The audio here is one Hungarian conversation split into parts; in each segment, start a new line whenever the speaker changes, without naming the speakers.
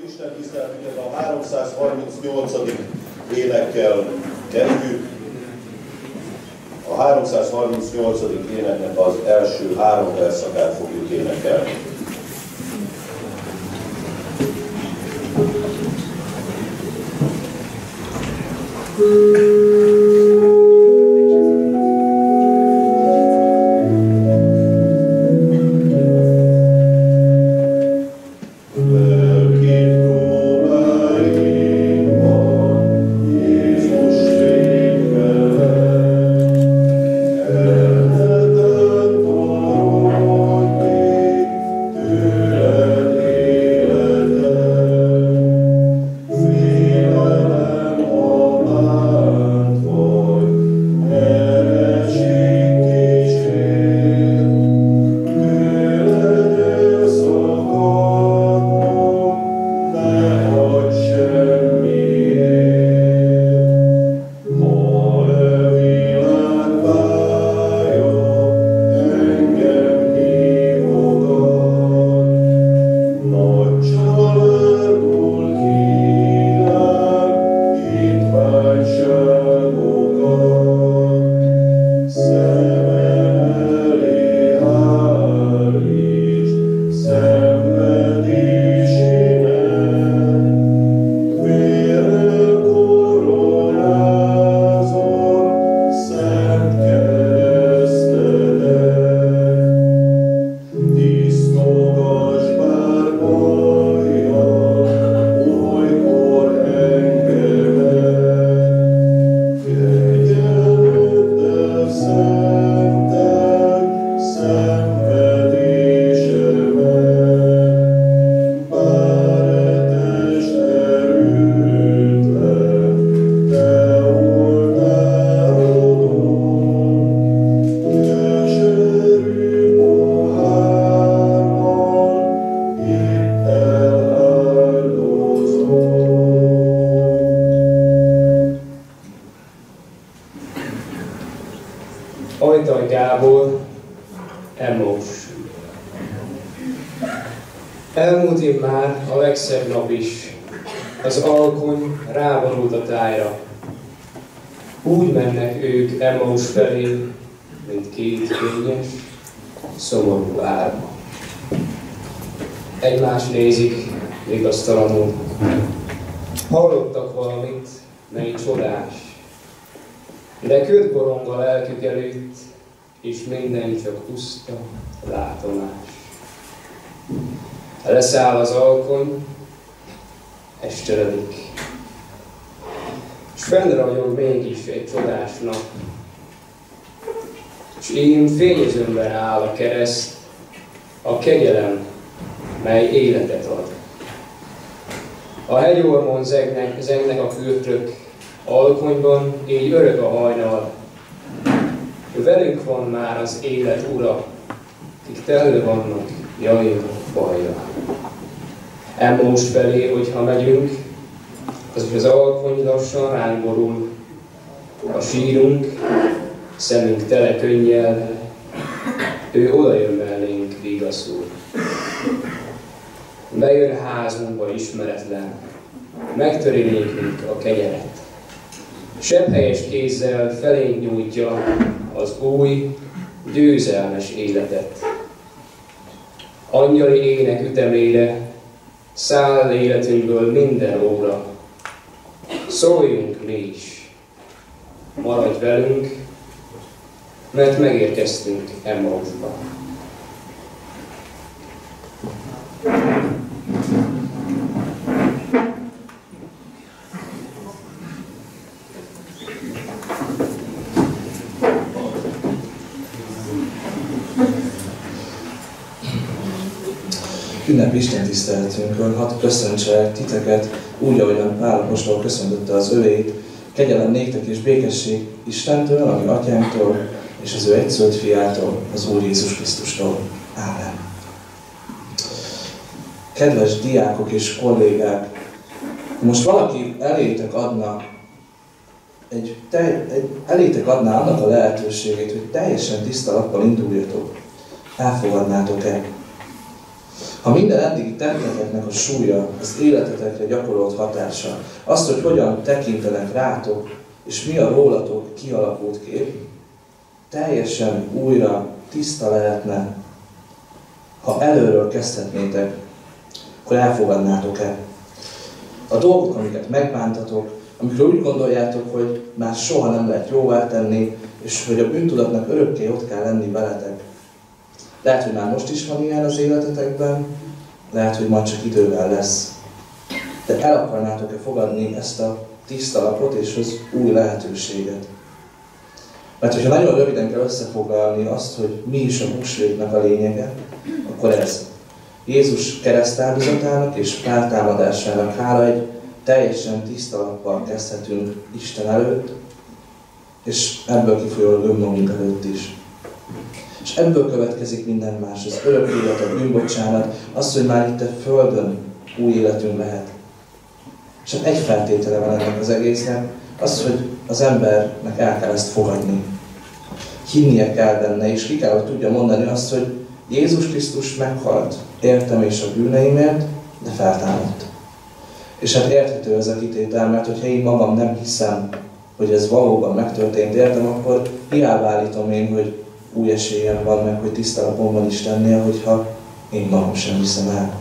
Isten tiszteletünket a 338. énekkel kezdjük. A 338. éneknek az első 3 versszakát fogjuk énekelni.
Ajtaj Gábor, Emaus. Elmúlt év már a legszebb nap is, az alkony ráborult a tájra. Úgy mennek ők Emaus felé, mint két kényes, szomorú árva. Egymást nézik, vigasztalanul. Hallottak valamit, mely csodás, de köd borong a lelkük előtt, és minden csak puszta látomás. Leszáll az alkony, esteredik, s fennragyog mégis egy csodás nap, s én fényezőmben áll a kereszt, a kegyelem, mely életet ad. A hegyormon zengnek a kürtök, alkonyban így örök a hajnal. Velünk van már az élet ura, kik telve vannak jajra, bajra. Emaus felé, hogyha megyünk, az alkony lassan ránk borul. A sírunk, szemünk tele könnyel, ő odajön mellénk vigaszul. Bejön házunkba ismeretlen, megtöri nékünk a kenyeret. Sebhelyes kézzel felénk nyújtja az új, győzelmes életet. Angyali ének ütemére száll életünkből minden óra. Szóljunk mi is, maradj velünk, mert megérkeztünk Emausba.
Ünnepi istentiszteletünkön hadd köszöntselek titeket úgy, ahogyan Pál apostol köszöntötte az övéit, kegyelem néktek és békesség Istentől, ami atyánktól, és az ő egyszülött fiától, az Úr Jézus Krisztustól. Ámen. Kedves diákok és kollégák, most valaki elétek adna annak a lehetőségét, hogy teljesen tiszta lappal induljatok. Elfogadnátok-e? Ha minden eddigi tetteteknek a súlya, az életetekre gyakorolt hatása, azt, hogy hogyan tekintenek rátok, és mi a rólatok kialakult kép, teljesen újra tiszta lehetne, ha előről kezdhetnétek, akkor elfogadnátok-e a dolgok, amiket megbántatok, amikor úgy gondoljátok, hogy már soha nem lehet jóvá tenni, és hogy a bűntudatnak örökké ott kell lenni veletek. Lehet, hogy már most is van ilyen az életetekben, lehet, hogy majd csak idővel lesz. De el akarnátok-e fogadni ezt a tiszta lapot és az új lehetőséget? Mert hogyha nagyon röviden kell összefoglalni azt, hogy mi is a húsvétnek a lényege, akkor ez. Jézus keresztáldozatának és feltámadásának hála egy teljesen tiszta lappal kezdhetünk Isten előtt, és ebből kifolyólag önmagunk előtt is. És ebből következik minden más, az örök élet, a bűnbocsánat, az, hogy már itt a Földön új életünk lehet. És egy feltétele van ennek az egésznek, az, hogy az embernek el kell ezt fogadni. Hinnie kell benne, és ki kell, hogy tudja mondani azt, hogy Jézus Krisztus meghalt értem és a bűneimért, de feltámadt. És hát érthető ez a kitétel, mert hogyha én magam nem hiszem, hogy ez valóban megtörtént értem, akkor hiába állítom én, hogy új esélyem van, meg hogy tiszta lapom van Istennél, hogyha én magam sem hiszem el.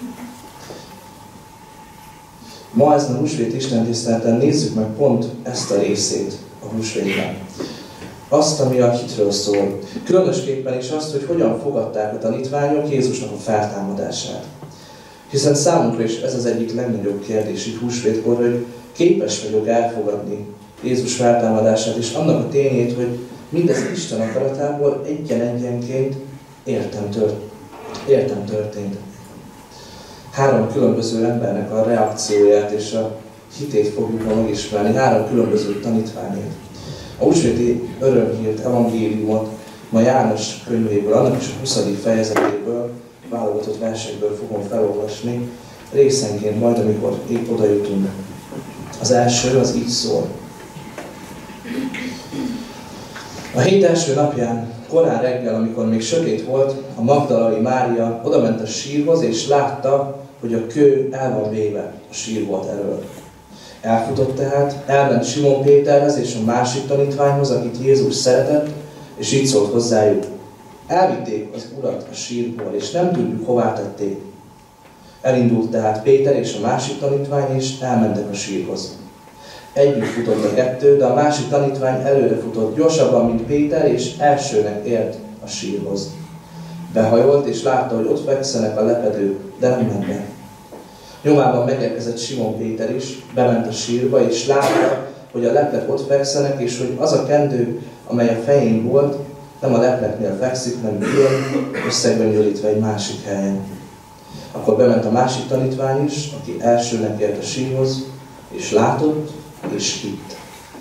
Ma ezen a húsvét istentiszteleten nézzük meg pont ezt a részét a húsvétben. Azt, ami a hitről szól. Különösképpen is azt, hogy hogyan fogadták a tanítványok Jézusnak a feltámadását. Hiszen számunkra is ez az egyik legnagyobb kérdés így húsvétkor, hogy képes vagyok elfogadni Jézus feltámadását, és annak a tényét, hogy mindez Isten akaratából egyen-egyenként értem történt. 3 különböző embernek a reakcióját és a hitét fogjuk ma megismerni, 3 különböző tanítványét. A húsvéti örömhírt, evangéliumot ma János könyvéből, annak is a 20. fejezetéből, válogatott versekből fogom felolvasni, részenként majd, amikor épp oda jutunk. Az első az így szól. A hét első napján, korán reggel, amikor még sötét volt, a magdalai Mária odament a sírhoz, és látta, hogy a kő el van véve a sírbolt elől. Elfutott tehát, elment Simon Péterhez és a másik tanítványhoz, akit Jézus szeretett, és így szólt hozzájuk. Elvitték az Urat a sírból, és nem tudjuk, hová tették. Elindult tehát Péter és a másik tanítvány, és elmentek a sírhoz. Együtt futott a kettő, de a másik tanítvány előre futott gyorsabban, mint Péter, és elsőnek ért a sírhoz. Behajolt, és látta, hogy ott fekszenek a lepedők, de nem ment be. Nyomában megérkezett Simon Péter is, bement a sírba, és látta, hogy a leplek ott fekszenek, és hogy az a kendő, amely a fején volt, nem a lepleknél fekszik, hanem külön, összegöngyölítve egy másik helyen. Akkor bement a másik tanítvány is, aki elsőnek ért a sírhoz, és látott, és hitt.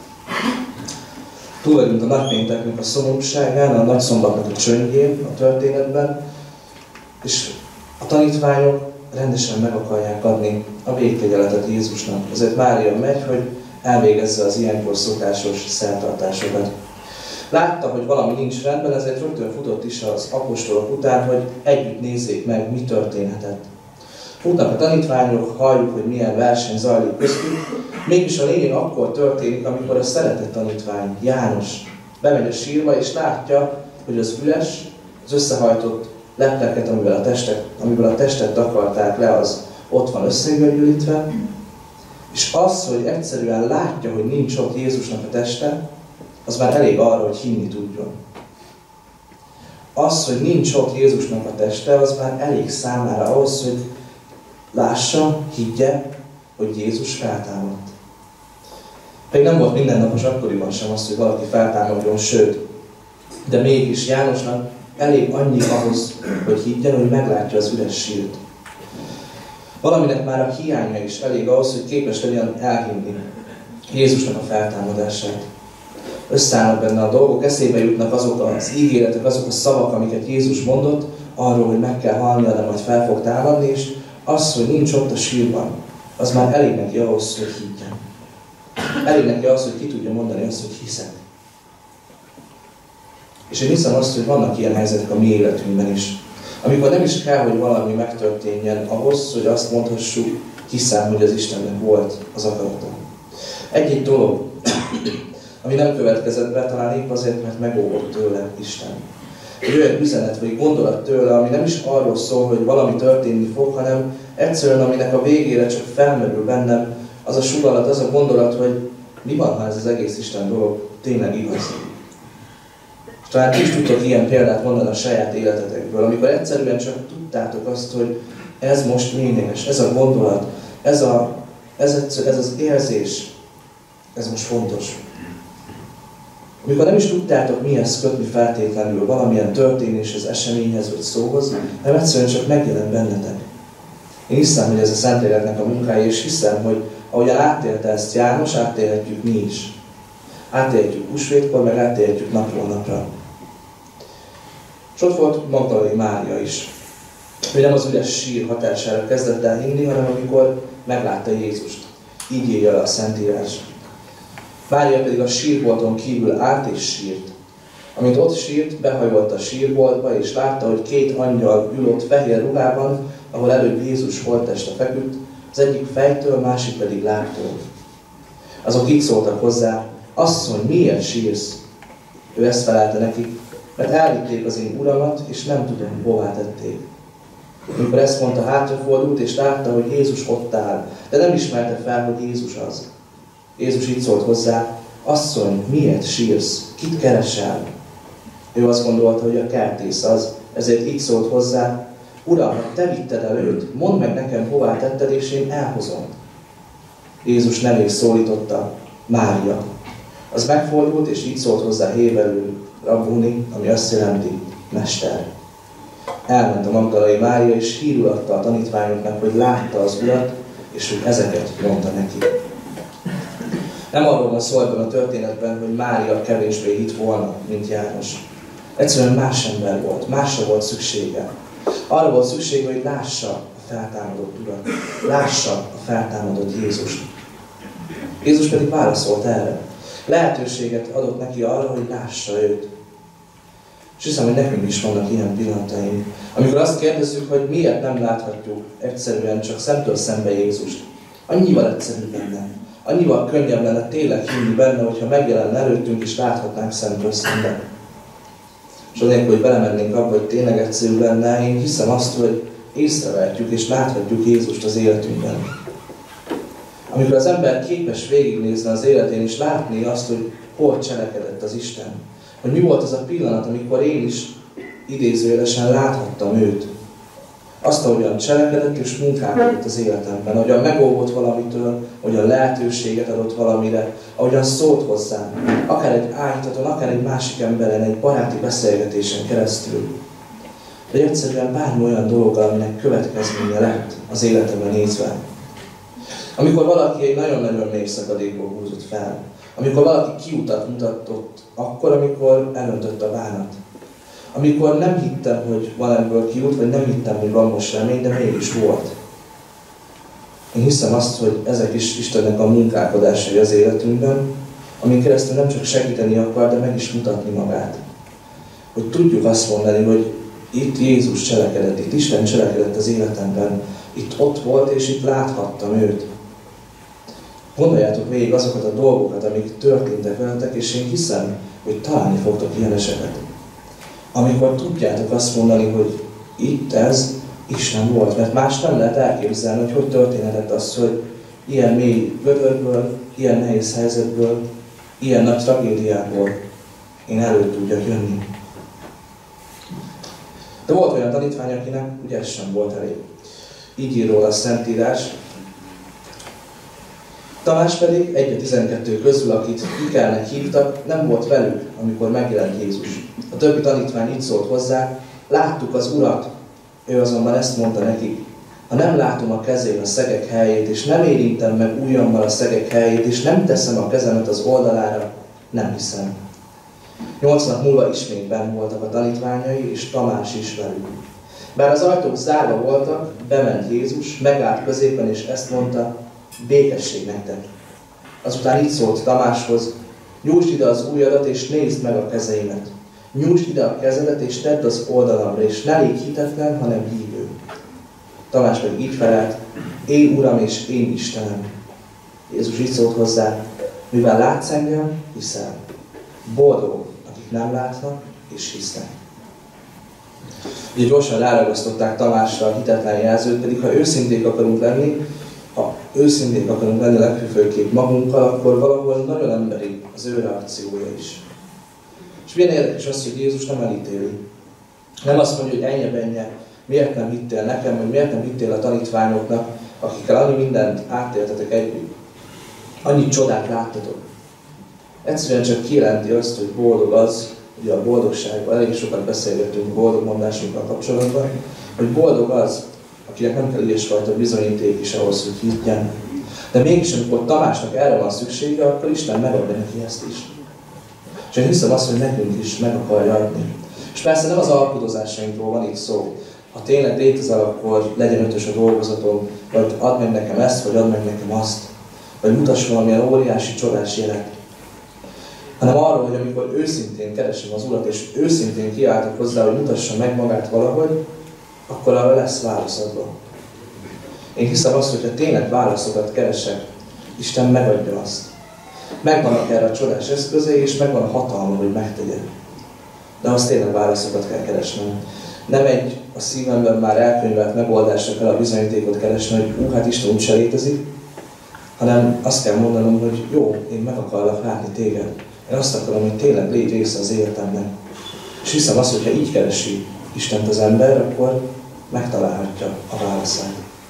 Túl vagyunk a nagypénteknek a szomorúságán, a nagyszombatnak a csöndjén a történetben, és a tanítványok rendesen meg akarják adni a végkegyeletet Jézusnak. Ezért Mária megy, hogy elvégezze az ilyenkor szokásos szertartásokat. Látta, hogy valami nincs rendben, ezért rögtön futott is az apostolok után, hogy együtt nézzék meg, mi történhetett. Futnak a tanítványok, halljuk, hogy milyen verseny zajlik köztük, mégis a lényeg akkor történik, amikor a szeretett tanítvány, János, bemegy a sírba, és látja, hogy az üres, az összehajtott lepleket, amivel a testet takarták le, az ott van összegöngyölítve, és az, hogy egyszerűen látja, hogy nincs ott Jézusnak a teste, az már elég arra, hogy hinni tudjon. Az, hogy nincs ott Jézusnak a teste, az már elég számára ahhoz, hogy lássa, higgye, hogy Jézus feltámadt. Pedig nem volt mindennapos akkoriban sem az, hogy valaki feltámadjon, sőt, de mégis Jánosnak elég annyi ahhoz, hogy higgyen, hogy meglátja az üres sírt. Valaminek már a hiánya is elég ahhoz, hogy képes legyen elhinni Jézusnak a feltámadását. Összeállnak benne a dolgok, eszébe jutnak azok az ígéretek, azok a szavak, amiket Jézus mondott, arról, hogy meg kell halnia, de majd fel fog támadni, és az, hogy nincs ott a sírban, az már elég neki ahhoz, hogy higgyen. Elég neki ahhoz, hogy ki tudja mondani azt, hogy hiszek. És én hiszem azt, hogy vannak ilyen helyzetek a mi életünkben is. Amikor nem is kell, hogy valami megtörténjen ahhoz, hogy azt mondhassuk, hiszem, hogy az Istennek volt az akarata. Egy-egy dolog, ami nem következett be, talán épp azért, mert megóvott tőle Isten. Egy olyan üzenet vagy gondolat tőle, ami nem is arról szól, hogy valami történni fog, hanem egyszerűen, aminek a végére csak felmerül bennem az a sugallat, az a gondolat, hogy mi van, ha ez az egész Isten dolog tényleg igaz. És talán ti is tudtok ilyen példát mondani a saját életetekből, amikor egyszerűen csak tudtátok azt, hogy ez most lényeges, ez a gondolat, ez az érzés, ez most fontos. Amikor nem is tudtátok mihez kötni feltétlenül valamilyen történéshez, eseményhez vagy szóhoz, hanem egyszerűen csak megjelent bennetek. Én hiszem, hogy ez a Szentléleknek a munkája, és hiszem, hogy ahogyan átélte ezt János, átélhetjük mi is. Átélhetjük húsvétkor, meg átélhetjük napról napra. És ott volt Magdalai Mária is. Ő nem az üres sír hatására kezdett el hinni, hanem amikor meglátta Jézust. Így írja le a Szentírás. Mária pedig a sírbolton kívül állt és sírt. Amint ott sírt, behajolt a sírboltba, és látta, hogy 2 angyal ül ott fehér ruhában, ahol előbb Jézus holtteste feküdt, az egyik fejtől, a másik pedig lábtól. Azok így szóltak hozzá: asszony, miért sírsz? Ő ezt felelte nekik: mert elvitték az én uramat, és nem tudom, hová tették. Amikor ezt mondta, hátrafordult, és látta, hogy Jézus ott áll, de nem ismerte fel, hogy Jézus az. Jézus így szólt hozzá: asszony, miért sírsz? Kit keresel? Ő azt gondolta, hogy a kertész az, ezért így szólt hozzá: Uram, te vitted el őt, mondd meg nekem, hová tetted, és én elhozom. Jézus nevét szólította: Mária. Az megfordult, és így szólt hozzá héberül: Rabbuni, ami azt jelenti: mester. Elment a Magdalai Mária, és hírül adta a tanítványoknak, hogy látta az Urat, és hogy ezeket mondta neki. Nem arról van szó ebben a történetben, hogy Mária kevésbé hitt volna, mint János. Egyszerűen más ember volt, másra volt szüksége. Arra volt szüksége, hogy lássa a feltámadott Urat, lássa a feltámadott Jézust. Jézus pedig válaszolt erre. Lehetőséget adott neki arra, hogy lássa őt. És hiszem, hogy nekünk is vannak ilyen pillanataink, amikor azt kérdezzük, hogy miért nem láthatjuk egyszerűen csak szemtől szembe Jézust. Annyival egyszerűbb lenne, annyival könnyebb lenne tényleg hinni benne, hogyha megjelenne előttünk és láthatnánk szemtől szembe. És azért, hogy belemennénk abba, hogy tényleg egyszerű lenne, én hiszem azt, hogy észrevehetjük és láthatjuk Jézust az életünkben. Amikor az ember képes végignézni az életén és látni azt, hogy hol cselekedett az Isten. Hogy mi volt az a pillanat, amikor én is idézőjelesen láthattam őt. Azt, ahogyan cselekedett és munkálkodott az életemben, ahogyan megóvott valamitől, ahogyan lehetőséget adott valamire, ahogyan szólt hozzám, akár egy ágytaton, akár egy másik emberen, egy baráti beszélgetésen keresztül. Vagy egyszerűen bármi olyan dologgal, aminek következménye lett az életemben nézve. Amikor valaki egy nagyon-nagyon mély szakadékból húzott fel, amikor valaki kiutat mutatott, akkor, amikor elöntött a bánat. Amikor nem hittem, hogy van ebből kiút, vagy nem hittem, hogy van most remény, de mégis volt. Én hiszem azt, hogy ezek is Istennek a munkálkodásai az életünkben, amin keresztül nem csak segíteni akar, de meg is mutatni magát. Hogy tudjuk azt mondani, hogy itt Jézus cselekedett, itt Isten cselekedett az életemben, itt ott volt, és itt láthattam őt. Gondoljátok végig azokat a dolgokat, amik történtek veletek, és én hiszem, hogy találni fogtok ilyen esetet. Amikor tudjátok azt mondani, hogy itt ez Isten volt, mert más nem lehet elképzelni, hogy történhetett az, hogy ilyen mély vödörből, ilyen nehéz helyzetből, ilyen nagy tragédiából én elő tudjak jönni. De volt olyan tanítvány, akinek ugye ez sem volt elég. Így ír róla a Szentírás. Tamás pedig 1-12 közül, akit Ikernek hívtak, nem volt velük, amikor megjelent Jézus. A többi tanítvány így szólt hozzá: láttuk az Urat. Ő azonban ezt mondta nekik: ha nem látom a kezén a szegek helyét, és nem érintem meg ujjammal a szegek helyét, és nem teszem a kezemet az oldalára, nem hiszem. 8 nap múlva ismét benn voltak a tanítványai, és Tamás is velük. Bár az ajtók zárva voltak, bement Jézus, megállt középen, és ezt mondta: békesség nektek. Azután így szólt Tamáshoz: nyújtsd ide az ujjadat, és nézd meg a kezeimet. Nyújtsd ide a kezedet, és tedd az oldalamra, és ne légy hitetlen, hanem hívő. Tamás pedig így felelt, én Uram és én Istenem. Jézus így szólt hozzá, mivel látsz engem, hiszel. Boldogok, akik nem látnak és hisznek. Ugye gyorsan ráragasztották Tamásra a hitetlen jelzőt, pedig ha őszinték akarunk lenni a legfőképp magunkkal, akkor valahol nagyon emberi az ő reakciója is. És milyen érdekes az, hogy Jézus nem elítéli. Nem azt mondja, hogy ennyi, miért nem hittél nekem, vagy miért nem hittél a tanítványoknak, akikkel annyi mindent átéltetek együtt. Annyi csodát láttatok. Egyszerűen csak kijelenti azt, hogy boldog az, ugye a boldogságban, elég sokat beszélgettünk a boldog mondásunkkal kapcsolatban, hogy boldog az, akinek nem kell ilyesfajta bizonyíték is ahhoz, hogy higgyen. De mégis, amikor Tamásnak erre van szüksége, akkor Isten megadja neki ezt is. És én hiszem azt, hogy nekünk is meg akarja adni. És persze nem az alkudozásainkról van itt szó. Ha tényleg létezel, akkor legyen 5-ös a dolgozatom, vagy add meg nekem ezt, vagy add meg nekem azt. Vagy mutass valamilyen óriási, csodás jelet. Hanem arról, hogy amikor őszintén keresem az Urat, és őszintén kiáltok hozzá, hogy mutassa meg magát valahogy, akkor arra lesz válaszadva. Én hiszem azt, hogy ha tényleg válaszokat keresek, Isten megadja azt. Megvannak erre a csodás eszközei, és megvan a hatalma, hogy megtegye. De azt tényleg válaszokat kell keresnem. Nem egy a szívemben már elkönyvelt megoldásra kell a bizonyítékot keresni, hogy hát Isten úgyse létezik, hanem azt kell mondanom, hogy jó, én meg akarlak látni téged. Én azt akarom, hogy tényleg légy része az életemnek. És hiszem azt, hogy ha így keresi Istent az ember, akkor megtalálhatja a válaszát.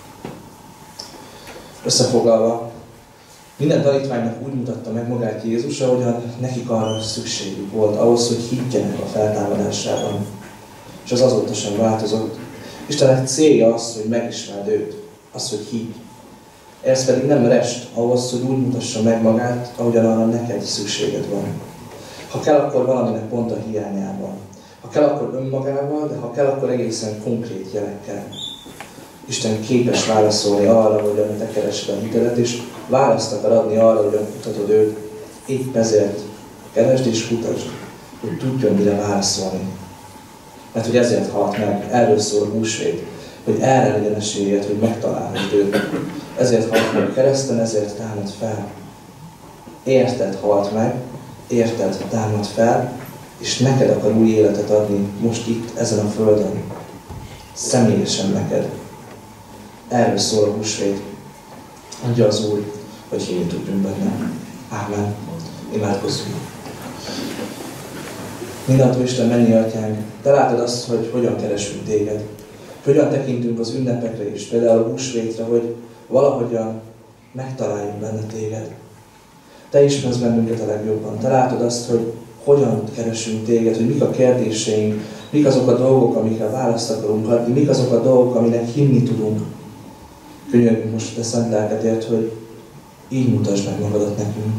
Összefoglalva, minden tanítványnak úgy mutatta meg magát Jézus, ahogyan nekik arra szükségük volt, ahhoz, hogy higgyenek a feltámadásában. És az azóta sem változott. Istennek célja az, hogy megismerd őt, az, hogy higgy. Ez pedig nem rest ahhoz, hogy úgy mutassa meg magát, ahogyan arra neked szükséged van. Ha kell, akkor valaminek pont a hiányában. Ha kell, akkor önmagával, de ha kell, akkor egészen konkrét jelekkel. Isten képes válaszolni arra, hogy te keresed a hitedet, és választ akar adni arra, hogy kutatod őt. Épp ezért keresd és kutasd, hogy tudjon mire válaszolni. Mert hogy ezért halt meg, erről szól a húsvét, hogy erre legyen esélyed, hogy megtalálod őt. Ezért halt meg a kereszten, ezért támad fel. Érted halt meg, érted támad fel, és neked akar új életet adni most itt, ezen a földön. Személyesen neked. Erről szól a húsvét. Adja az Úr, hogy hinni tudjunk benne. Ámen. Imádkozzunk. Mindentől Isten mennyi Atyánk, te látod azt, hogy hogyan keresünk téged. Hogyan tekintünk az ünnepekre is, például a húsvétre, hogy valahogyan megtaláljunk benne téged. Te ismersz bennünket a legjobban. Te látod azt, hogy hogyan keresünk téged, hogy mik a kérdéseink, mik azok a dolgok, amikre választ akarunk adni, mik azok a dolgok, aminek hinni tudunk. Könyörgünk most a te szent lelkedért, hogy így mutasd meg magadat nekünk.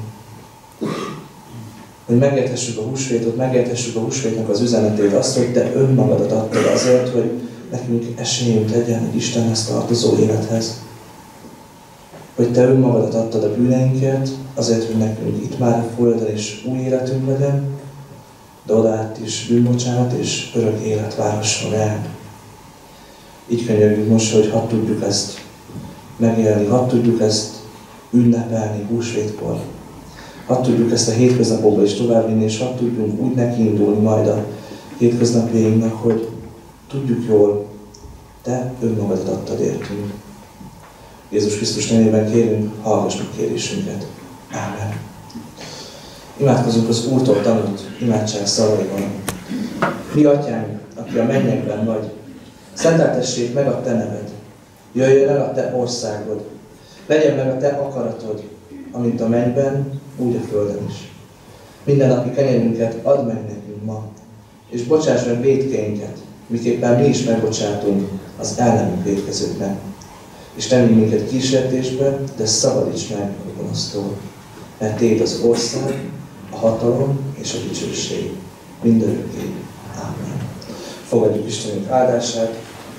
Hogy megérthessük a húsvétot, megérthessük a húsvétnek az üzenetét, azt, hogy te önmagadat adtad azért, hogy nekünk esélyünk legyen egy Istenhez tartozó élethez. Hogy te önmagadat adtad a bűneinkért, azért, hogy nekünk itt már a földön is új életünk legyen, de odaát is bűnbocsánat és örök élet várhasson el. Így könyörgünk most, hogy hadd tudjuk ezt megélni, hadd tudjuk ezt ünnepelni húsvétkor. Hadd tudjuk ezt a hétköznapokba is továbbvinni, és hadd tudjunk úgy nekiindulni majd a hétköznapjainknak, hogy tudjuk jól, te önmagadat adtad értünk. Jézus Krisztus nevében kérünk, hallgass meg kérésünket. Ámen. Imádkozunk az Úrtól tanult imádság szavaival. Mi Atyánk, aki a mennyekben vagy, szenteltessék meg a te neved, jöjjön el a te országod, legyen meg a te akaratod, amint a mennyben, úgy a földön is. Mindennapi kenyerünket add meg nekünk ma, és bocsáss meg vétkeinket, miképpen mi is megbocsátunk az ellenünk vétkezőknek. És nem vigy minket kísértésbe, de szabadíts meg a gonosztól. Mert téd az ország, a hatalom és a dicsőség mindörökké. Ámen. Fogadjuk Istenünk áldását.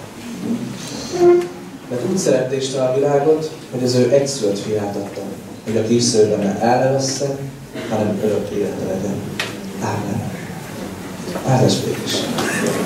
Mert úgy szerette Isten a világot, hogy az ő egyszülött fiát adta, hogy aki hisz benne el ne vesszen, hanem örök élete legyen. Ámen. Áldás békesség.